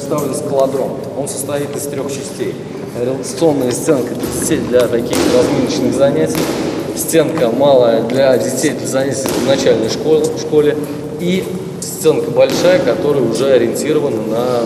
представлен скалодром. Он состоит из 3 частей. Релаксационная стенка для таких разминочных занятий, стенка малая для детей для занятий в начальной школе и стенка большая, которая уже ориентирована на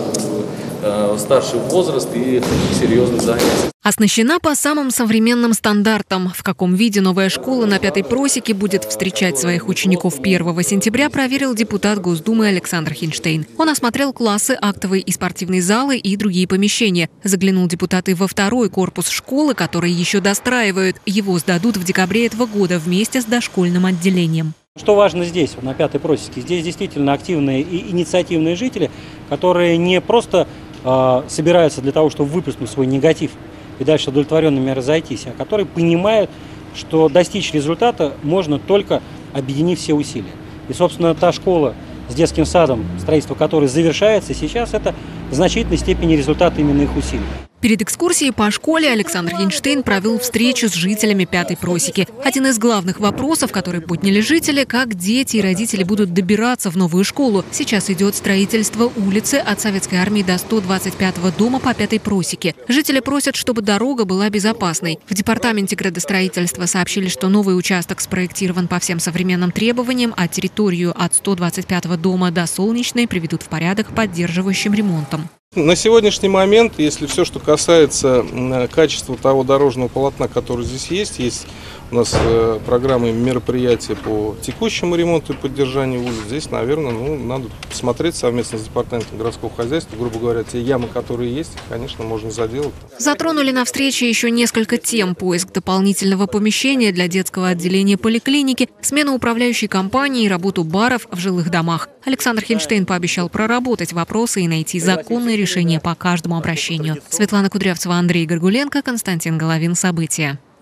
старший возраст и серьезных занятий. Оснащена по самым современным стандартам. В каком виде новая школа на Пятой просеке будет встречать своих учеников 1 сентября, проверил депутат Госдумы Александр Хинштейн. Он осмотрел классы, актовые и спортивные залы и другие помещения. Заглянул депутат и во 2-й корпус школы, который еще достраивают. Его сдадут в декабре этого года вместе с дошкольным отделением. Что важно здесь, на Пятой просеке? Здесь действительно активные и инициативные жители, которые не просто собираются для того, чтобы выплеснуть свой негатив и дальше удовлетворенными разойтись, а которые понимают, что достичь результата можно только объединив все усилия. И, собственно, та школа с детским садом, строительство которой завершается сейчас, это в значительной степени результат именно их усилий. Перед экскурсией по школе Александр Хинштейн провел встречу с жителями Пятой просеки. Один из главных вопросов, которые подняли жители, как дети и родители будут добираться в новую школу. Сейчас идет строительство улицы от Советской армии до 125-го дома по Пятой просеке. Жители просят, чтобы дорога была безопасной. В департаменте градостроительства сообщили, что новый участок спроектирован по всем современным требованиям, а территорию от 125-го дома до Солнечной приведут в порядок поддерживающим ремонтом. На сегодняшний момент, если все, что касается качества того дорожного полотна, которое здесь есть у нас программы мероприятия по текущему ремонту и поддержанию улиц. Здесь, наверное, надо посмотреть совместно с департаментом городского хозяйства, грубо говоря, те ямы, которые есть, конечно, можно заделать. Затронули на встрече еще несколько тем: поиск дополнительного помещения для детского отделения поликлиники, смена управляющей компании и работу баров в жилых домах. Александр Хинштейн пообещал проработать вопросы и найти законные решения по каждому обращению. Светлана Кудрявцева, Андрей Горгуленко, Константин Головин. События.